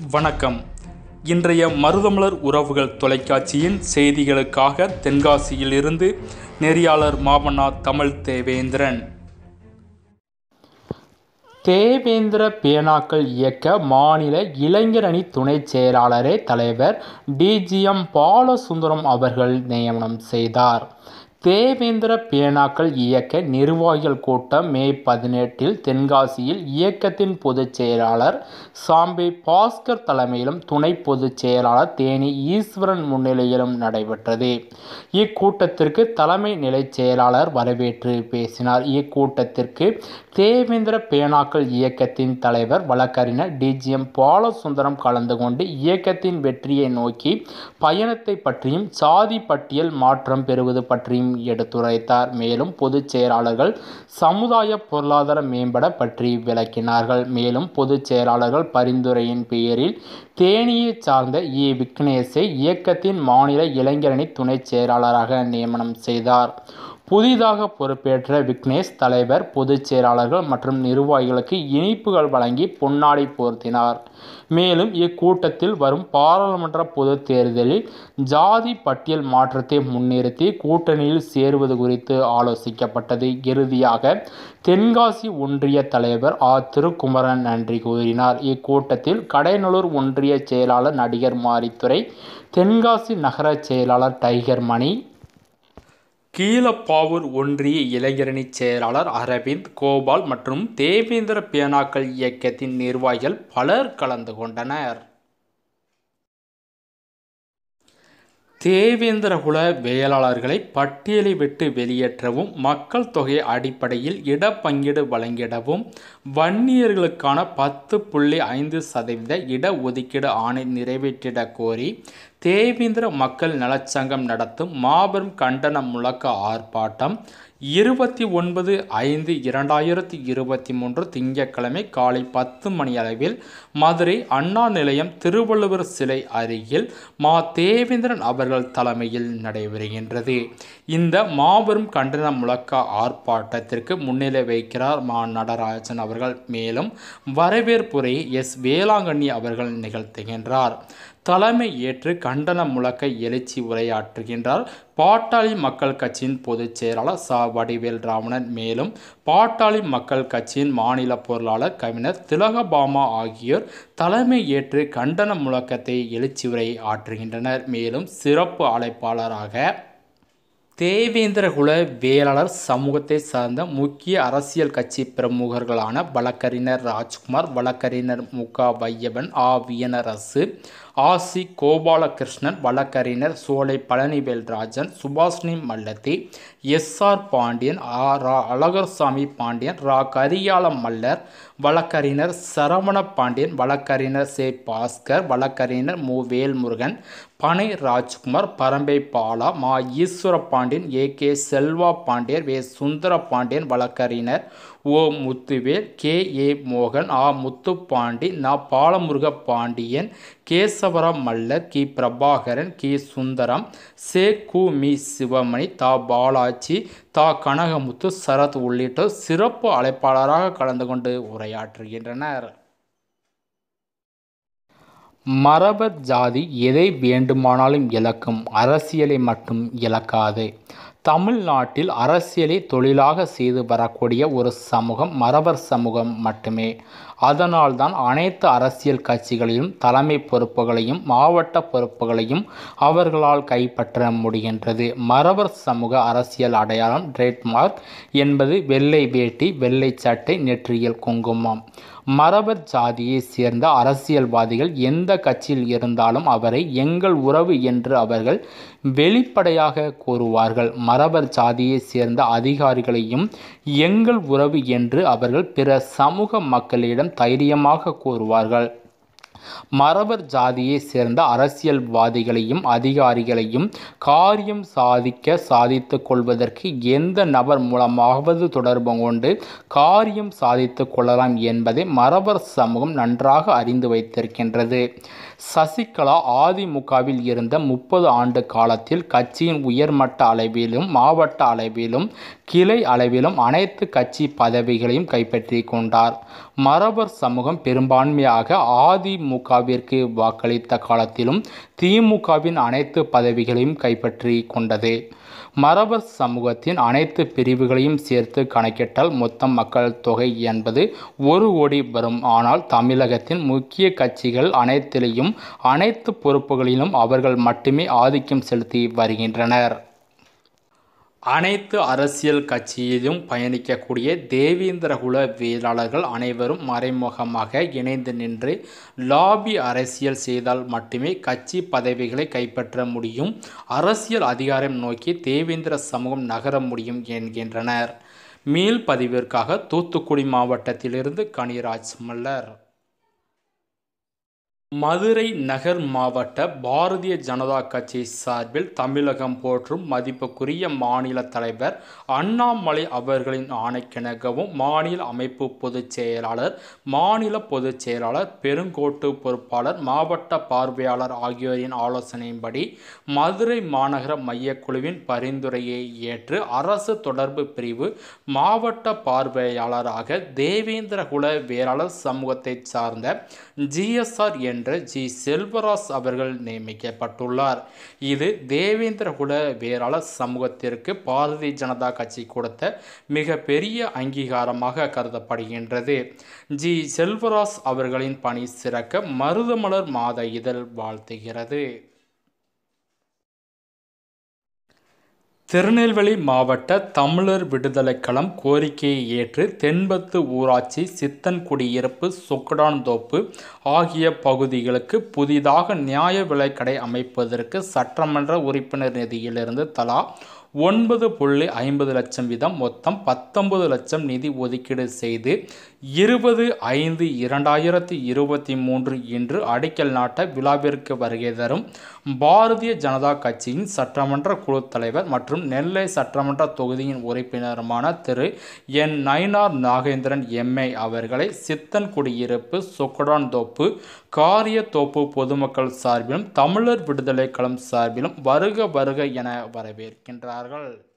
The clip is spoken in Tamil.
வணக்கம். இன்றைய மருதமலர் உறவுகள் தொலைக்காட்சியின் செய்திகளுக்காக தென்காசியிலிருந்து நெறியாளர் மாமன்னா தமிழ் தேவேந்திரன். தேவேந்திர பேனாக்கள் இயக்க மாநில இளைஞரணி துணை செயலாளரை தலைவர் டிஜிஎம் பாலசுந்தரம் அவர்கள் நியமனம் செய்தார். தேவேந்திர பேனாக்கள் இயக்க நிர்வாகிகள் கூட்டம் மே 18 தென்காசியில் இயக்கத்தின் பொதுச் செயலாளர் சாம்பே பாஸ்கர் தலைமையிலும் துணை பொதுச் செயலாளர் தேனி ஈஸ்வரன் முன்னிலையிலும் நடைபெற்றது. இக்கூட்டத்திற்கு தலைமை நிலை செயலாளர் வரவேற்று பேசினார். இக்கூட்டத்திற்கு தேவேந்திர பேனாக்கள் இயக்கத்தின் தலைவர் வழக்கறிஞர் டிஜிஎம் பாலசுந்தரம் கலந்து கொண்டு இயக்கத்தின் வெற்றியை நோக்கி பயணத்தை பற்றியும் சாதி பட்டியல் மாற்றம் பெறுவது பற்றியும் எடுத்துரைத்தார். மேலும் பொதுச் செயலாளர்கள் சமுதாய பொருளாதார மேம்பட பற்றி விளக்கினார்கள். மேலும் பொதுச் செயலாளர்கள் பரிந்துரையின் பெயரில் தேனியை சார்ந்த விக்னேஷை இயக்கத்தின் மாநில இளைஞரணி துணை செயலாளராக நியமனம் செய்தார். புதிதாக பொறுப்பேற்ற விக்னேஷ் தலைவர் பொதுச் செயலாளர்கள் மற்றும் நிர்வாகிகளுக்கு இனிப்புகள் வழங்கி பொன்னாடை போர்த்தினார். மேலும் இக்கூட்டத்தில் வரும் பாராளுமன்ற பொதுத் தேர்தலில் ஜாதி பட்டியல் மாற்றத்தை முன்னிறுத்தி கூட்டணியில் சேருவது குறித்து ஆலோசிக்கப்பட்டது. இறுதியாக தென்காசி ஒன்றிய தலைவர் திருக்குமரன் நன்றி கூறினார். இக்கூட்டத்தில் கடையநல்லூர் ஒன்றிய செயலாளர் நடிகர் மாரித்துரை, தென்காசி நகர செயலாளர் டைகர் மணி, கீழப்பாவூர் ஒன்றிய இளைஞரணி செயலாளர் அரவிந்த், கோபால் மற்றும் தேவேந்திர பேனாக்கள் இயக்கத்தின் நிர்வாகிகள் பலர் கலந்து கொண்டனர். தேவேந்திரகுல வேளாளர்களை பட்டியலை விட்டு வெளியேற்றவும், மக்கள் தொகை அடிப்படையில் இடப்பங்கீடு வழங்கிடவும், வன்னியர்களுக்கான 10.5% இட-ஒதுக்கீடு ஆணை நிறைவேற்றிட கோரி தேவேந்திர மக்கள் நலச்சங்கம் நடத்தும் மாபெரும் கண்டன முழக்க ஆர்ப்பாட்டம் 29/5/2023 திங்கட்கிழமை காலை 10 மணி அளவில் மதுரை அண்ணா நிலையம் திருவள்ளுவர் சிலை அருகில் மா தேவேந்திரன் அவர்கள் தலைமையில் நடைபெறுகின்றது. இந்த மாபெரும் கண்டன முழக்க ஆர்ப்பாட்டத்திற்கு முன்னிலை வைக்கிறார் மா நடராஜன் அவர்கள். மேலும் வரவேற்புரையை வேளாங்கண்ணி அவர்கள் நிகழ்த்துகின்றார். தலைமை ஏற்று கண்டன முழக்க எழுச்சி உரையாற்றுகின்றார் பாட்டாளி மக்கள் கட்சியின் பொதுச் செயலாளர் வடிவேல் ராமணன். மேலும் பாட்டாளி மக்கள் கட்சியின் மாநில பொருளாளர் கவிஞர் திலகபாமா ஆகியோர் தலைமை ஏற்று கண்டன முழக்கத்தை எழுச்சி உரை ஆற்றுகின்றனர். மேலும் சிறப்பு அழைப்பாளராக தேவேந்திரகுல வேளாளர் சமூகத்தை சார்ந்த முக்கிய அரசியல் கட்சி பிரமுகர்களான வழக்கறிஞர் ராஜ்குமார், வழக்கறிஞர் வையவன், வியனரசு, ஆசி கோபாலகிருஷ்ணன், வழக்கறிஞர் சோலை பழனிவேல்ராஜன், சுபாஷினி மல்லத்தி, எஸ்ஆர் பாண்டியன், அழகர்சாமி பாண்டியன், கரியால மல்லர், வழக்கறிஞர் சரவண பாண்டியன், வழக்கறிஞர் பாஸ்கர், வழக்கறிஞர் வேல்முருகன், பனை ராஜ்குமார், பரம்பை பாலா, ஈஸ்வர பாண்டியன், கே செல்வா பாண்டியர், சுந்தர பாண்டியன், வழக்கறிஞர் முத்துவேல், கே மோகன், முத்துப்பாண்டி, பாலமுருக பாண்டியன், கேசவரம் மல்லர், பிரபாகரன், சுந்தரம், மீ சிவமணி, பாலாஜி, கனகமுத்து, சரத் உள்ளிட்டோர் சிறப்பு அழைப்பாளராக கலந்து கொண்டு உரையாற்றுகின்றனர். மரபர் ஜாதி எதை வேண்டுமானாலும் இழக்கும், அரசியலை மட்டும் இழக்காது. தமிழ்நாட்டில் அரசியலை தொழிலாக செய்து வரக்கூடிய ஒரு சமூகம் மரபர் சமூகம் மட்டுமே. அதனால்தான் அனைத்து அரசியல் கட்சிகளிலும் தலைமை பொறுப்புகளையும் மாவட்ட பொறுப்புகளையும் அவர்களால் கைப்பற்ற முடிகின்றது. மரபர் சமூக அரசியல் அடையாளம் ட்ரேட்மார்க் என்பது வெள்ளை வேட்டி, வெள்ளை சட்டை, நெற்றியில் குங்குமம். மரபர் ஜாதியை சேர்ந்த அரசியல்வாதிகள் எந்த கட்சியில் இருந்தாலும் அவரை எங்கள் உறவு என்று அவர்கள் வெளிப்படையாக கூறுவார்கள். மரபர் ஜாதியை சேர்ந்த அதிகாரிகளையும் எங்கள் உறவு என்று அவர்கள் பிற சமூக மக்களிடம் தைரியமாக கூறுவார்கள். மரபர் ஜாதியை சேர்ந்த அரசியல்வாதிகளையும் அதிகாரிகளையும் காரியம் சாதித்து கொள்வதற்கு எந்த நபர் மூலமாவது தொடர்பு கொண்டு காரியம் சாதித்து கொள்ளலாம் என்பதை மரபர் சமூகம் நன்றாக அறிந்து வைத்திருக்கின்றது. சசிகலா அதிமுகவில் இருந்த 30 ஆண்டு காலத்தில் கட்சியின் உயர்மட்ட அளவிலும் மாவட்ட அளவிலும் கிளை அளவிலும் அனைத்து கட்சி பதவிகளையும் கைப்பற்றி கொண்டார். மரபர் சமூகம் பெரும்பான்மையாக அதிமுக அதிமுகவிற்கு வாக்களித்த காலத்திலும் திமுகவின் அனைத்து பதவிகளையும் கைப்பற்றி கொண்டது. மறவர் சமூகத்தின் அனைத்து பிரிவுகளையும் சேர்த்து கணக்கிட்டால் மொத்த மக்கள் தொகை என்பது 1 கோடி வரும். ஆனால் தமிழகத்தின் முக்கிய கட்சிகள் அனைத்திலையும் அனைத்து பொறுப்புகளிலும் அவர்கள் மட்டுமே ஆதிக்கம் செலுத்தி வருகின்றனர். அனைத்து அரசியல் கட்சியிலும் பயணிக்கக்கூடிய தேவேந்திரகுல வேளாளர்கள் அனைவரும் மறைமுகமாக இணைந்து நின்று லாபி அரசியல் செய்தால் மட்டுமே கட்சி பதவிகளை கைப்பற்ற முடியும், அரசியல் அதிகாரம் நோக்கி தேவேந்திர சமூகம் நகர முடியும் என்கின்றனர். மீள் பதிவிற்காக தூத்துக்குடி மாவட்டத்திலிருந்து கனிராஜ் மல்லர். மதுரை நகர் மாவட்ட பாரதிய ஜனதா கட்சி சார்பில் தமிழகம் போற்றும் மதிப்புக்குரிய மாநில தலைவர் அண்ணாமலை அவர்களின் ஆணைக்கிணங்கவும் மாநில அமைப்பு பொதுச் செயலாளர், மாநில பொதுச் செயலாளர், பெருங்கோட்டு பொறுப்பாளர், மாவட்ட பார்வையாளர் ஆகியோரின் ஆலோசனையின்படி மதுரை மாநகர மையக்குழுவின் பரிந்துரையை ஏற்று அரசு தொடர்பு பிரிவு மாவட்ட பார்வையாளராக தேவேந்திரகுல வேளாளர் சமூகத்தை சார்ந்த GSR என்ற ஜி செல்வராஜ் அவர்கள் நியமிக்கப்பட்டுள்ளார். இது தேவேந்திரகுல வேளாளர் சமூகத்திற்கு பாரதிய ஜனதா கட்சி கொடுத்த மிக பெரிய அங்கீகாரமாக கருதப்படுகின்றது. ஜி செல்வராஜ் அவர்களின் பணி சிறக்க மருதமலர் மாத இதழ் வாழ்த்துகிறது. திருநெல்வேலி மாவட்ட தமிழர் விடுதலை களம் கோரிக்கையை ஏற்று தென்பத்து ஊராட்சி, சித்தன்குடியிருப்பு, சொக்கடான்தோப்பு ஆகிய பகுதிகளுக்கு புதிதாக நியாய விலைக்கடை அமைப்பதற்கு சட்டமன்ற உறுப்பினர் நிதியிலிருந்து தலா 9.50 லட்சம் வீதம் மொத்தம் 19 லட்சம் நிதி ஒதுக்கீடு செய்து 20/5/2023 இன்று அடிக்கல் நாட்ட விழாவிற்கு வருகை தரும் பாரதிய ஜனதா கட்சியின் சட்டமன்ற குழு தலைவர் மற்றும் நெல்லை சட்டமன்ற தொகுதியின் உறுப்பினருமான திரு என். நயினார் நாகேந்திரன் MA அவர்களை சித்தன்குடியிருப்பு, சொக்கடான்தோப்பு, காரியத்தோப்பு பொதுமக்கள் சார்பிலும் தமிழர் விடுதலை களம் சார்பிலும் வருக வருக என வரவேற்கின்றார்கள்.